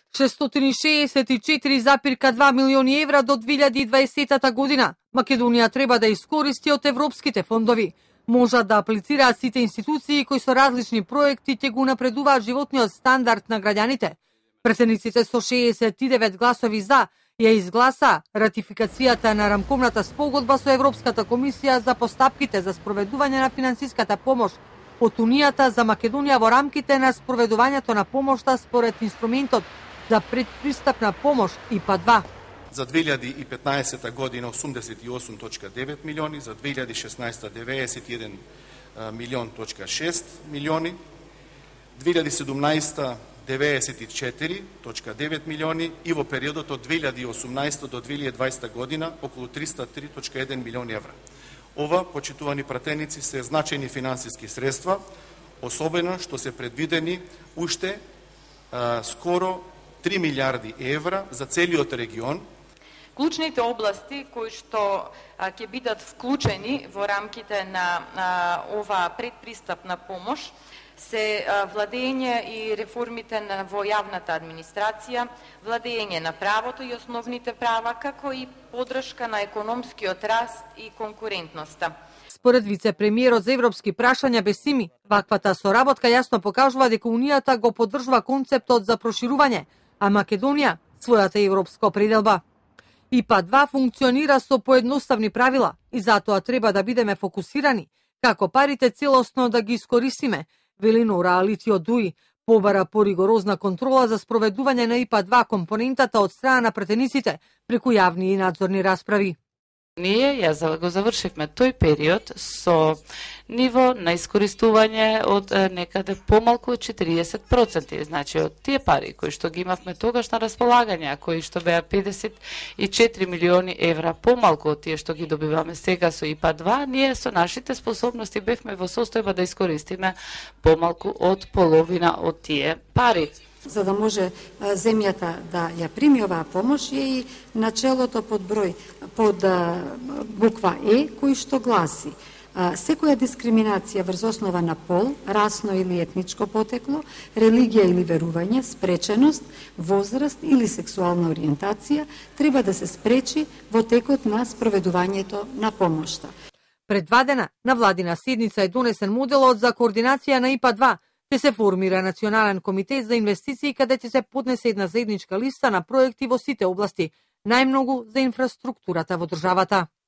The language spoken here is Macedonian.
664,2 милиони евра до 2020 година. Македонија треба да искористи од европските фондови. Можат да аплицираат сите институции кои со различни проекти ќе го напредуваат животниот стандард на граѓаните. Претседниците со 69 гласови за ја изгласа ратификацијата на рамковната спогодба со Европската комисија за постапките за спроведување на финансиската помош од Унијата за Македонија во рамките на спроведувањето на помошта според инструментот за предпристапна помош ИПА-2. За 2015 година 88,9 милиони, за 2016 91 милион,6 милиони, 2017 94,9 милиони и во периодот од 2018 до 2020 година околу 303,1 милиони евра. Ова, почитувани пратеници, се значајни финансиски средства, особено што се предвидени уште скоро 3 милиарди евра за целиот регион. Клучните области кои што ќе бидат вклучени во рамките на ова предпристапна помош се владење и реформите во јавната администрација, владење на правото и основните права, како и поддршка на економскиот раст и конкурентноста. Според вице-премиерот за европски прашања Бесими, ваквата соработка јасно покажува дека Унијата го поддржува концептот за проширување, а Македонија својата европска определба. ИПА-2 функционира со поедноставни правила и затоа треба да бидеме фокусирани како парите целосно да ги искористиме, вели Нора Алити од ДУИ. Побара поригорозна контрола за спроведување на ИПА-2 компонентата од страна на претениците преку јавни и надзорни расправи. Ние го завршивме тој период со ниво на искористување од некаде помалку од 40%, значи од тие пари кои што ги имавме тогаш на располагање, кои што беа 54 милиони евра помалку од тие што ги добиваме сега со ИПА-2, ние со нашите способности бевме во состојба да искористиме помалку од половина од тие пари. За да може земјата да ја прими оваа помош е и начелото под буква Е, кој што гласи: секоја дискриминација врз основа на пол, расно или етничко потекло, религија или верување, спреченост, возраст или сексуална ориентација треба да се спречи во текот на спроведувањето на помошта. Пред 2 дена на владина седница е донесен моделот за координација на ИПА-2. Ќе се формира национален комитет за инвестиции каде ќе се поднесе една заедничка листа на проекти во сите области, најмногу за инфраструктурата во државата.